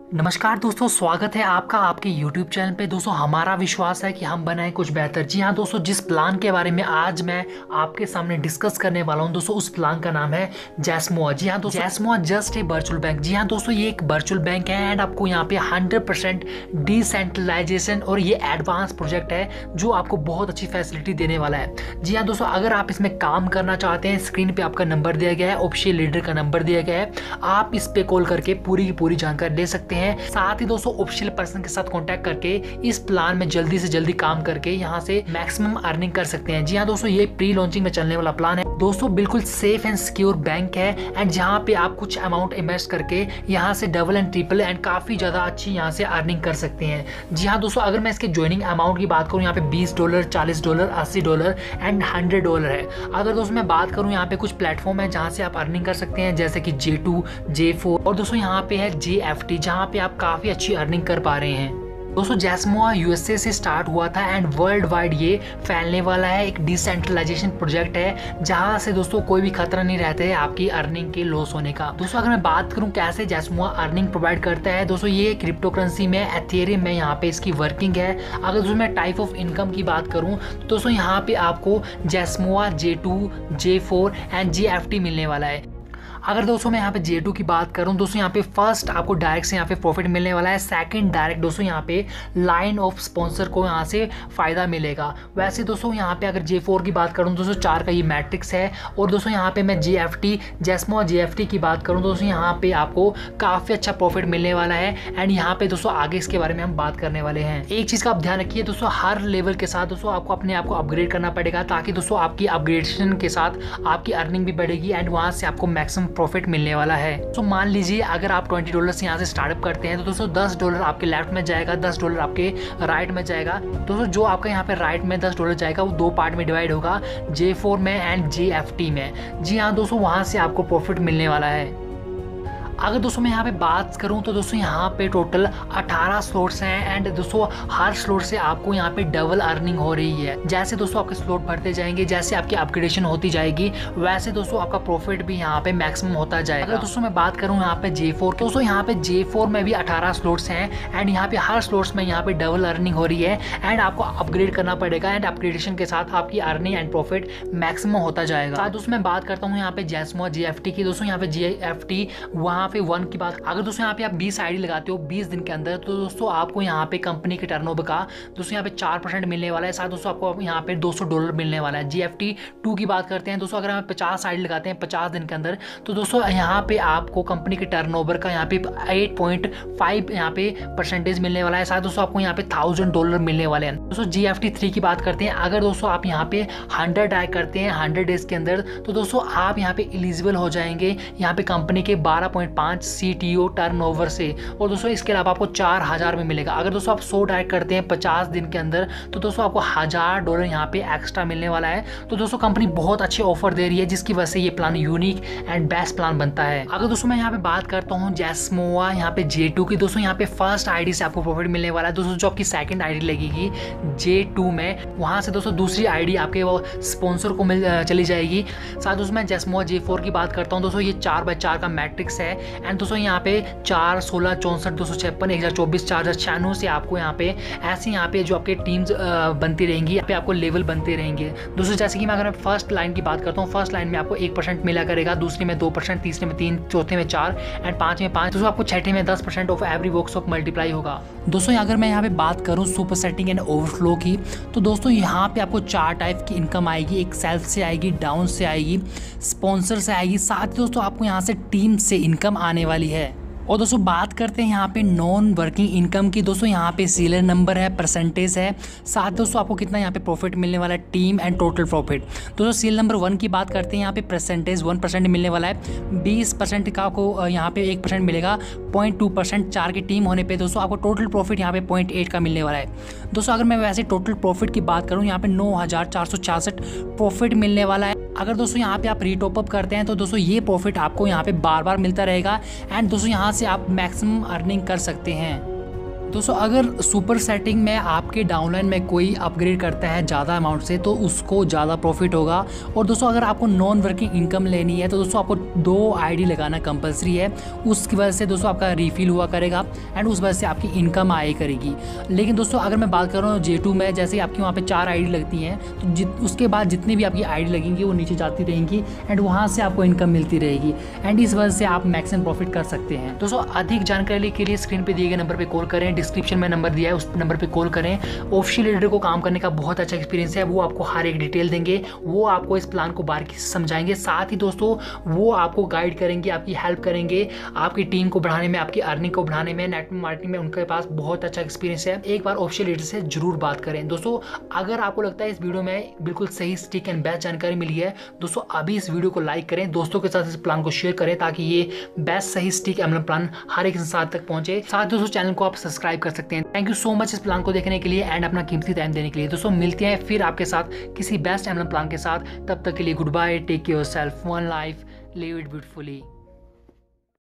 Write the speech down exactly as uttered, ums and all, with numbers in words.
नमस्कार दोस्तों, स्वागत है आपका आपके YouTube चैनल पे। दोस्तों हमारा विश्वास है कि हम बनाएं कुछ बेहतर। जी हाँ दोस्तों, जिस प्लान के बारे में आज मैं आपके सामने डिस्कस करने वाला हूं दोस्तों, उस प्लान का नाम है जैस्मोआ। जी हाँ दोस्तों, जैस्मोआ जस्ट ए वर्चुअल बैंक। जी हाँ दोस्तों, ये एक वर्चुअल बैंक है एंड आपको यहाँ पे हंड्रेड परसेंट डिसेंट्रलाइजेशन और ये एडवांस प्रोजेक्ट है जो आपको बहुत अच्छी फैसिलिटी देने वाला है। जी हाँ दोस्तों, अगर आप इसमें काम करना चाहते हैं, स्क्रीन पे आपका नंबर दिया गया है, ऑफिशियल लीडर का नंबर दिया गया है, आप इस पे कॉल करके पूरी की पूरी जानकारी ले सकते हैं। साथ ही दोस्तों ऑफिशियल पर्सन के साथ कांटेक्ट करके इस प्लान में जल्दी से जल्दी काम करके यहाँ से मैक्सिमम अर्निंग कर सकते हैं। जी हाँ दोस्तों, ये प्री लॉन्चिंग में चलने वाला प्लान है दोस्तों। बिल्कुल सेफ एंड सिक्योर बैंक है एंड जहाँ पे आप कुछ अमाउंट इन्वेस्ट करके यहाँ से डबल एंड ट्रिपल एंड काफी ज्यादा अच्छी यहाँ से अर्निंग कर सकते हैं। जी हाँ दोस्तों, अगर मैं इसके ज्वाइनिंग अमाउंट की बात करूँ, यहाँ पे बीस डॉलर, चालीस डॉलर, अस्सी डॉलर एंड हंड्रेड डॉलर है। अगर दोस्तों मैं बात करूँ, यहाँ पे कुछ प्लेटफॉर्म है जहाँ से आप अर्निंग कर सकते हैं, जैसे कि जे टू, जे फोर और दोस्तों यहाँ पे है जे एफ टी, जहाँ पे आप काफी अच्छी अर्निंग कर पा रहे हैं। दोस्तों जैस्मोआ यूएसए से स्टार्ट हुआ था एंड वर्ल्ड वाइड ये फैलने वाला है। एक डिसेंट्रलाइजेशन प्रोजेक्ट है जहां से दोस्तों कोई भी खतरा नहीं रहता है आपकी अर्निंग के लॉस होने का। दोस्तों अगर मैं बात करूं कैसे जैस्मोआ अर्निंग प्रोवाइड करता है, दोस्तों ये क्रिप्टो करेंसी में एथेरियम में यहाँ पे इसकी वर्किंग है। अगर दोस्तों मैं टाइप ऑफ इनकम की बात करूँ तो दोस्तों यहाँ पे आपको जैस्मोआ J two, J four and J F T मिलने वाला है। अगर दोस्तों मैं यहाँ पे जे टू की बात करूँ, दोस्तों यहाँ पे फर्स्ट आपको डायरेक्ट से यहाँ पे प्रॉफिट मिलने वाला है। सेकंड डायरेक्ट दोस्तों यहाँ पे लाइन ऑफ स्पॉन्सर को यहाँ से फ़ायदा मिलेगा। वैसे दोस्तों यहाँ पे अगर जे फोर की बात करूँ दोस्तों चार का ये मैट्रिक्स है। और दोस्तों यहाँ पे मैं जे एफ टी, जैस्मोआ जे एफ टी की बात करूँ दोस्तों, यहाँ पे आपको काफ़ी अच्छा प्रॉफिट मिलने वाला है एंड यहाँ पे दोस्तों आगे इसके बारे में हम बात करने वाले हैं। एक चीज़ का आप ध्यान रखिए दोस्तों, हर लेवल के साथ दोस्तों आपको अपने आप को अपग्रेड करना पड़ेगा ताकि दोस्तों आपकी अपग्रेडेशन के साथ आपकी अर्निंग भी बढ़ेगी एंड वहाँ से आपको मैक्सिमम प्रॉफिट मिलने वाला है। तो मान लीजिए अगर आप ट्वेंटी डॉलर से यहाँ से स्टार्टअप करते हैं तो दोस्तों दस डॉलर आपके लेफ्ट में जाएगा, दस डॉलर आपके राइट में जाएगा। दोस्तों जो आपका यहाँ पे राइट में दस डॉलर जाएगा वो दो पार्ट में डिवाइड होगा, जे फोर में एंड जे एफ टी में। जी हाँ दोस्तों, वहाँ से आपको प्रॉफिट मिलने वाला है। अगर दोस्तों मैं यहाँ पे बात करूँ तो दोस्तों यहाँ पे टोटल अठारह स्लॉट्स हैं एंड दोस्तों हर स्लॉट से आपको यहाँ पे डबल अर्निंग हो रही है। जैसे दोस्तों आपके स्लॉट बढ़ते जाएंगे, जैसे आपकी अपग्रेडेशन होती जाएगी, वैसे दोस्तों आपका प्रॉफिट भी यहाँ पे मैक्सिमम होता जाएगा। अगर दोस्तों मैं बात करूँ यहाँ पे जे फोर, दोस्तों यहाँ पे जे फोर में भी अठारह स्लॉट्स हैं एंड यहाँ पे हर स्लॉट्स में यहाँ पे डबल अर्निंग हो रही है एंड आपको अपग्रेड करना पड़ेगा एंड अपग्रेडेशन के साथ आपकी अर्निंग एंड प्रॉफिट मैक्सिमम होता जाएगा। साथ दोस्तों मैं बात करता हूँ यहाँ पे जैस्मोआ जे एफ टी की। दोस्तों यहाँ पे जे एफ टी वहाँ पे वन की बात, अगर दोस्तों यहाँ पे आप बीस आईडी लगाते हो बीस दिन के अंदर तो दोस्तों आपको यहाँ पे कंपनी के टर्नओवर का दोस्तों यहाँ पे चार परसेंट मिलने वाला है। साथ दोस्तों आपको यहाँ पे दो सौ डॉलर मिलने वाला है। जी एफ टी टू की बात करते हैं दोस्तों, अगर हम पचास आईडी लगाते हैं पचास दिन के अंदर तो दोस्तों यहाँ पे आपको कंपनी के टर्नओवर का यहाँ पे एट पॉइंट फाइव यहाँ पे परसेंटेज मिलने वाला है। साथ दोस्तों आपको यहाँ पे थाउजेंड डॉलर मिलने वाले हैं। दोस्तों जी एफ टी थ्री की बात करते हैं, अगर दोस्तों आप यहाँ पे हंड्रेड ट्राई करते हैं हंड्रेड डेज के अंदर तो दोस्तों आप यहाँ पे एलिजिबल हो जाएंगे यहाँ पे कंपनी के बारह पॉइंट पाँच सी टी ओ टर्नओवर से। और दोस्तों इसके अलावा आपको चार हजार में मिलेगा। अगर दोस्तों आप सौ डायरेक्ट करते हैं पचास दिन के अंदर तो दोस्तों आपको हजार डॉलर यहाँ पे एक्स्ट्रा मिलने वाला है। तो दोस्तों कंपनी बहुत अच्छे ऑफर दे रही है जिसकी वजह से ये plan unique and best plan बनता है। अगर दोस्तों मैं यहाँ पे बात करता हूँ जैस्मोआ यहाँ पे जे टू की, दोस्तों यहाँ पे फर्स्ट आईडी से आपको प्रॉफिट मिलने वाला है। दोस्तों जो आपकी सेकंड आईडी लगेगी जे टू में, वहां से दोस्तों दूसरी आईडी आपके वो स्पॉन्सर को मिल चली जाएगी। साथ दोस्तों मैं जैस्मोआ जे फोर की बात करता हूँ, दोस्तों ये चार बाय चार का मैट्रिक्स है एंड दोस्तों यहाँ पे चार, सोलह, चौंसठ, दो सौ छप्पन, एक हजार चौबीस, चार हजार छियानवे से आपको यहाँ पे ऐसे यहाँ पे जो आपके टीम्स बनती रहेंगी, यहाँ पे आपको लेवल बनते रहेंगे। दोस्तों जैसे कि मैं अगर फर्स्ट लाइन की बात करता हूँ, फर्स्ट लाइन में आपको एक परसेंट मिला करेगा, दूसरे में दो परसेंट, तीसरे में तीन, चौथे में चार एंड पाँच में पाँच, दोस्तों आपको छठे में दस percent of every works of multiply होगा। दोस्तों अगर मैं यहाँ पे बात करूँ सुपर सेटिंग एंड ओवरफ्लो की तो दोस्तों यहाँ पे आपको चार टाइप की इनकम आएगी। एक सेल्फ से आएगी, डाउन से आएगी, स्पॉन्सर से आएगी, साथ ही दोस्तों आपको यहाँ से टीम से इनकम आने वाली है। और दोस्तों बात करते हैं यहाँ पे नॉन वर्किंग इनकम की। दोस्तों यहाँ पे सीरियल नंबर है, परसेंटेज है, साथ दोस्तों आपको कितना यहाँ पे प्रॉफिट मिलने वाला है, टीम एंड टोटल प्रॉफिट। दोस्तों सीरियल नंबर वन की बात करते हैं, यहाँ पे परसेंटेज वन परसेंट मिलने वाला है, बीस परसेंट का आपको यहाँ पे एक परसेंट मिलेगा, पॉइंट टू परसेंट चार की टीम होने पर दोस्तों आपको टोटल प्रॉफिट यहाँ पे पॉइंट एट का मिलने वाला है। दोस्तों अगर मैं वैसे टोटल प्रॉफिट की बात करूँ, यहाँ पे नौ हज़ार चार सौ छियासठ प्रॉफिट मिलने वाला है। अगर दोस्तों यहाँ पे आप रीटॉप अप करते हैं तो दोस्तों ये प्रॉफिट आपको यहाँ पे बार बार मिलता रहेगा एंड दोस्तों यहाँ से आप मैक्सिमम अर्निंग कर सकते हैं। दोस्तों अगर सुपर सेटिंग में आपके डाउनलाइन में कोई अपग्रेड करता है ज़्यादा अमाउंट से तो उसको ज़्यादा प्रॉफिट होगा। और दोस्तों अगर आपको नॉन वर्किंग इनकम लेनी है तो दोस्तों आपको दो आईडी लगाना कंपलसरी है। उसकी वजह से दोस्तों आपका रिफिल हुआ करेगा एंड उस वजह से आपकी इनकम आए करेगी। लेकिन दोस्तों अगर मैं बात कर रहा हूँ जे टू में, जैसे आपकी वहाँ पे चार आईडी लगती हैं तो जित उसके बाद जितनी भी आपकी आईडी लगेंगी वो नीचे जाती रहेंगी एंड वहाँ से आपको इनकम मिलती रहेगी एंड इस वजह से आप मैक्सिमम प्रॉफिट कर सकते हैं। दोस्तों अधिक जानकारी के लिए स्क्रीन पे दिए गए नंबर पे कॉल करें, डिस्क्रिप्शन में नंबर दिया है उस नंबर पे कॉल करें। ऑफिशियल लीडर को काम करने का बहुत अच्छा एक्सपीरियंस है, वो आपको हर एक डिटेल देंगे, वो आपको इस प्लान को बारीकी से समझाएंगे। साथ ही दोस्तों वो आपको गाइड करेंगे, आपकी हेल्प करेंगे, आपकी टीम को बढ़ाने में, आपकी अर्निंग को बढ़ाने में, नेटवर्क मार्केटिंग में उनके पास बहुत अच्छा एक्सपीरियंस है। एक बार ऑफिशियल लीडर से जरूर बात करें। दोस्तों अगर आपको लगता है इस वीडियो में बिल्कुल सही स्टिक एंड बेस्ट जानकारी मिली है, दोस्तों अभी इस वीडियो को लाइक करें, दोस्तों के साथ इस प्लान को शेयर करें ताकि ये बेस्ट सही स्टिक एमएलएम प्लान हर एक इंसान तक पहुंचे। साथ दोस्तों चैनल को आप सब्सक्राइब कर सकते हैं। थैंक यू सो मच इस प्लान को देखने के लिए एंड अपना कीमती टाइम देने के लिए। दोस्तों मिलते हैं फिर आपके साथ किसी बेस्ट एमएलएम प्लान के साथ, तब तक के लिए good bye, take care yourself, one life, live it beautifully.